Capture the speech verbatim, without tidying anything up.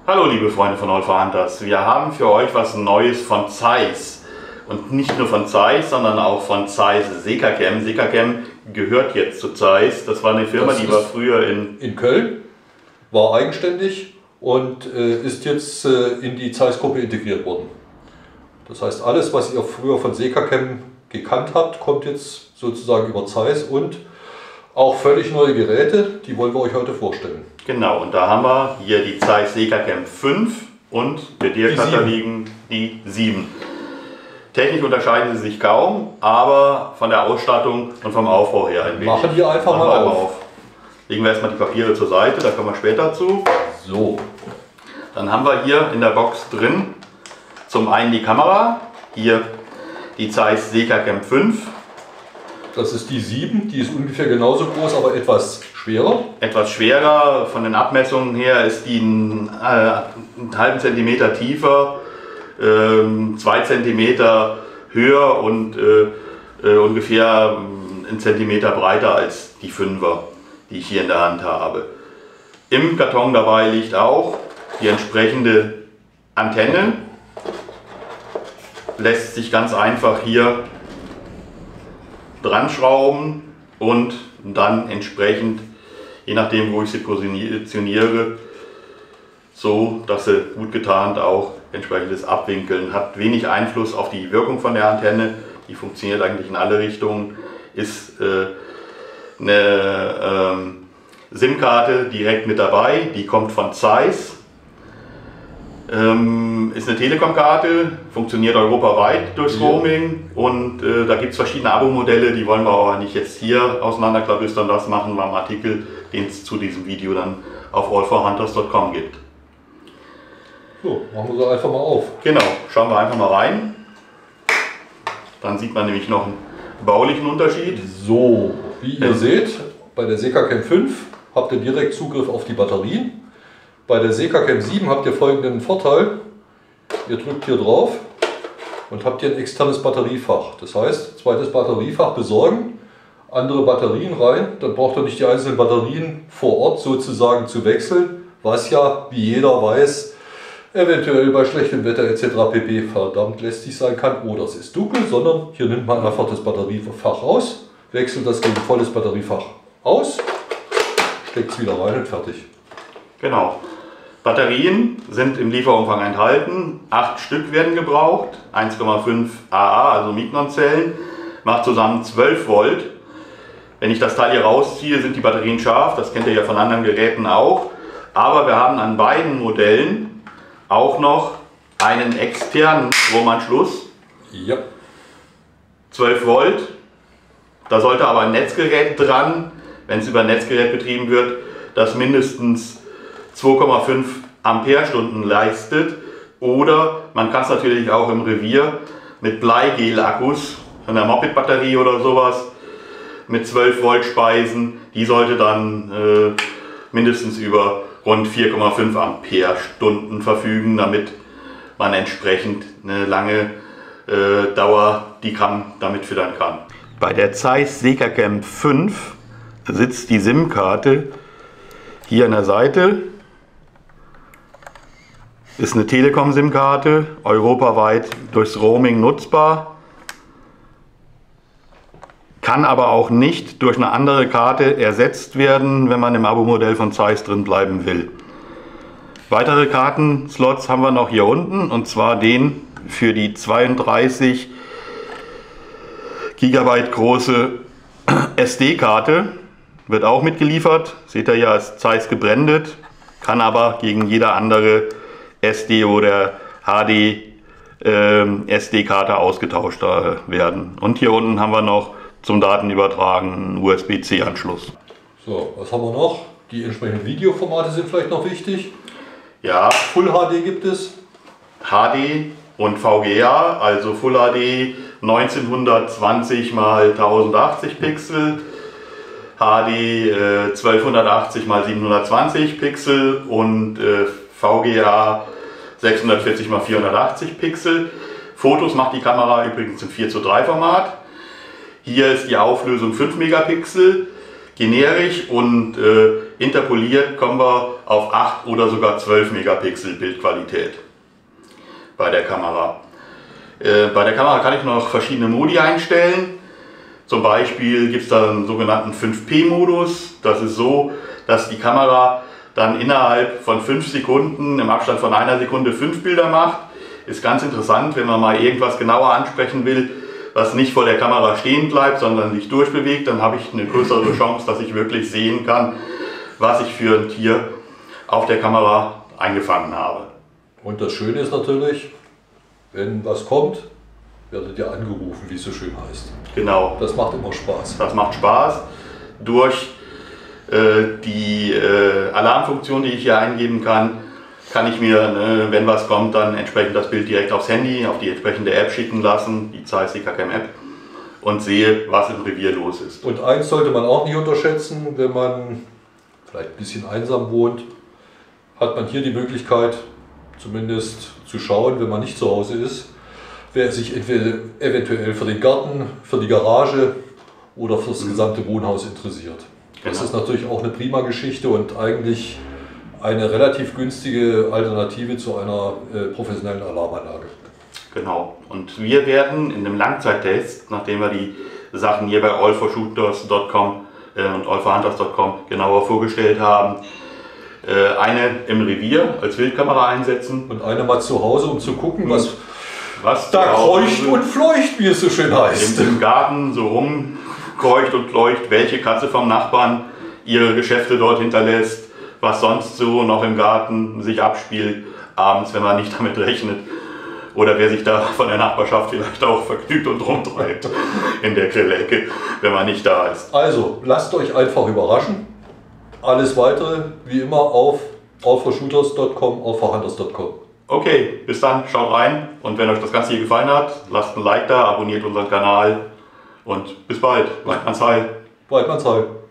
Hallo liebe Freunde von All4Hunters, wir haben für euch was Neues von Zeiss. Und nicht nur von Zeiss, sondern auch von Zeiss Sekacam. Sekacam gehört jetzt zu Zeiss. Das war eine Firma, Das die war früher in, in Köln, war eigenständig und äh, ist jetzt äh, in die Zeiss-Gruppe integriert worden. Das heißt, alles, was ihr früher von Sekacam gekannt habt, kommt jetzt sozusagen über Zeiss und auch völlig neue Geräte, die wollen wir euch heute vorstellen. Genau, und da haben wir hier die Zeiss Sekacam fünf und mit der Katalogen die sieben. Technisch unterscheiden sie sich kaum, aber von der Ausstattung und vom Aufbau her ein wenig. Machen wir einfach mal auf. auf. Legen wir erstmal die Papiere zur Seite, da kommen wir später zu. So. Dann haben wir hier in der Box drin zum einen die Kamera, hier die Zeiss Sekacam fünf. Das ist die sieben, die ist ungefähr genauso groß, aber etwas schwerer. Etwas schwerer, von den Abmessungen her ist die einen, äh, einen halben Zentimeter tiefer, äh, zwei Zentimeter höher und äh, äh, ungefähr einen Zentimeter breiter als die fünfer, die ich hier in der Hand habe. Im Karton dabei liegt auch die entsprechende Antenne. Lässt sich ganz einfach hier dran schrauben und dann entsprechend, je nachdem wo ich sie positioniere, so dass sie gut getarnt auch entsprechendes Abwinkeln hat. Wenig Einfluss auf die Wirkung von der Antenne, die funktioniert eigentlich in alle Richtungen. Ist äh, eine ähm, SIM-Karte direkt mit dabei, die kommt von Zeiss. Ähm, ist eine Telekom-Karte, funktioniert europaweit durchs Ja. Roaming und äh, da gibt es verschiedene Abo-Modelle, die wollen wir aber nicht jetzt hier auseinanderklabüstern, das machen wir im Artikel, den es zu diesem Video dann auf all four hunters punkt com gibt. So, machen wir sie einfach mal auf. Genau, schauen wir einfach mal rein. Dann sieht man nämlich noch einen baulichen Unterschied. So, wie ihr Ja. seht, bei der Sekacam fünf habt ihr direkt Zugriff auf die Batterien. Bei der Sekacam sieben habt ihr folgenden Vorteil. Ihr drückt hier drauf und habt hier ein externes Batteriefach. Das heißt, zweites Batteriefach besorgen, andere Batterien rein, dann braucht ihr nicht die einzelnen Batterien vor Ort sozusagen zu wechseln, was ja, wie jeder weiß, eventuell bei schlechtem Wetter et cetera pp. Verdammt lästig sein kann oder es ist dunkel, sondern hier nimmt man einfach das Batteriefach raus, wechselt das gegen volles Batteriefach aus, steckt es wieder rein und fertig. Genau. Batterien sind im Lieferumfang enthalten, acht Stück werden gebraucht, eins Komma fünf A A, also Mignon-Zellen, macht zusammen zwölf Volt. Wenn ich das Teil hier rausziehe, sind die Batterien scharf, das kennt ihr ja von anderen Geräten auch, aber wir haben an beiden Modellen auch noch einen externen Stromanschluss, Ja. zwölf Volt, da sollte aber ein Netzgerät dran, wenn es über ein Netzgerät betrieben wird, das mindestens zwei Komma fünf Ampere-Stunden leistet, oder man kann es natürlich auch im Revier mit Bleigel-Akkus, einer Moped-Batterie oder sowas, mit zwölf Volt speisen. Die sollte dann äh, mindestens über rund vier Komma fünf Ampere-Stunden verfügen, damit man entsprechend eine lange äh, Dauer die Cam damit füttern kann. Bei der Zeiss Sekacam fünf sitzt die SIM-Karte hier an der Seite. Ist eine Telekom-SIM-Karte, europaweit durchs Roaming nutzbar, kann aber auch nicht durch eine andere Karte ersetzt werden, wenn man im Abo-Modell von Zeiss drin bleiben will. Weitere Kartenslots haben wir noch hier unten, und zwar den für die zweiunddreißig Gigabyte große S D-Karte, wird auch mitgeliefert, seht ihr ja, ist Zeiss gebrandet, kann aber gegen jede andere S D oder H D äh, S D-Karte ausgetauscht äh, werden. Und hier unten haben wir noch zum Datenübertragen einen U S B C-Anschluss. So, was haben wir noch? Die entsprechenden Videoformate sind vielleicht noch wichtig. Ja, Full H D gibt es. H D und V G A, also Full H D neunzehnhundertzwanzig mal tausendachtzig Pixel, H D äh, zwölfhundertachtzig mal siebenhundertzwanzig Pixel und äh, V G A sechshundertvierzig mal vierhundertachtzig Pixel. Fotos macht die Kamera übrigens im vier zu drei Format. Hier ist die Auflösung fünf Megapixel, generisch, und äh, interpoliert kommen wir auf acht oder sogar zwölf Megapixel Bildqualität bei der Kamera. Äh, bei der Kamera kann ich noch verschiedene Modi einstellen. Zum Beispiel gibt es da einen sogenannten fünf P Modus. Das ist so, dass die Kamera dann innerhalb von fünf Sekunden, im Abstand von einer Sekunde, fünf Bilder macht. Ist ganz interessant, wenn man mal irgendwas genauer ansprechen will, was nicht vor der Kamera stehen bleibt, sondern sich durchbewegt, dann habe ich eine größere Chance, dass ich wirklich sehen kann, was ich für ein Tier auf der Kamera eingefangen habe. Und das Schöne ist natürlich, wenn was kommt, werdet ihr angerufen, wie es so schön heißt. Genau. Das macht immer Spaß. Das macht Spaß. Durch äh, die äh, Alarmfunktion, die ich hier eingeben kann, kann ich mir, ne, wenn was kommt, dann entsprechend das Bild direkt aufs Handy, auf die entsprechende App schicken lassen, die Zeiss SikaCam App, und sehe, was im Revier los ist. Und eins sollte man auch nicht unterschätzen, wenn man vielleicht ein bisschen einsam wohnt, hat man hier die Möglichkeit, zumindest zu schauen, wenn man nicht zu Hause ist, wer sich entweder eventuell für den Garten, für die Garage oder für das gesamte Wohnhaus interessiert. Das Genau. ist natürlich auch eine prima Geschichte und eigentlich eine relativ günstige Alternative zu einer äh, professionellen Alarmanlage. Genau. Und wir werden in dem Langzeittest, nachdem wir die Sachen hier bei all for shooters punkt com äh, und all for hunters punkt com genauer vorgestellt haben, äh, eine im Revier als Wildkamera einsetzen. Und eine mal zu Hause, um zu gucken, was, Was da zu Hause kreucht und fleucht, wie es so schön heißt. im, im Garten so rumkreucht und fleucht, welche Katze vom Nachbarn ihre Geschäfte dort hinterlässt, was sonst so noch im Garten sich abspielt, abends, wenn man nicht damit rechnet. Oder wer sich da von der Nachbarschaft vielleicht auch vergnügt und rumtreibt in der Grillecke, wenn man nicht da ist. Also, lasst euch einfach überraschen. Alles weitere, wie immer, auf all for shooters punkt com, all for hunters punkt com. Okay, bis dann, schaut rein, und wenn euch das Ganze hier gefallen hat, lasst ein Like da, abonniert unseren Kanal und bis bald. Weidmanns Heil. Weidmanns Heil.